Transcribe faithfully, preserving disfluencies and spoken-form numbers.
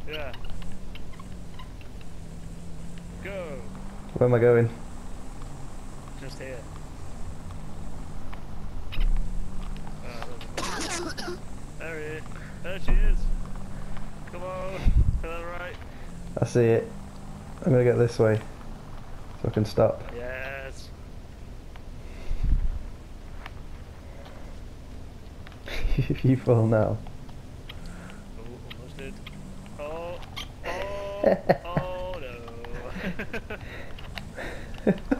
Yeah. Go. Where am I going? Just here. Uh, there he is. There she is. Come on. To the right. I see it. I'm gonna get this way so I can stop. Yes. If you fall now. Oh, almost did. Oh. Oh. Oh no.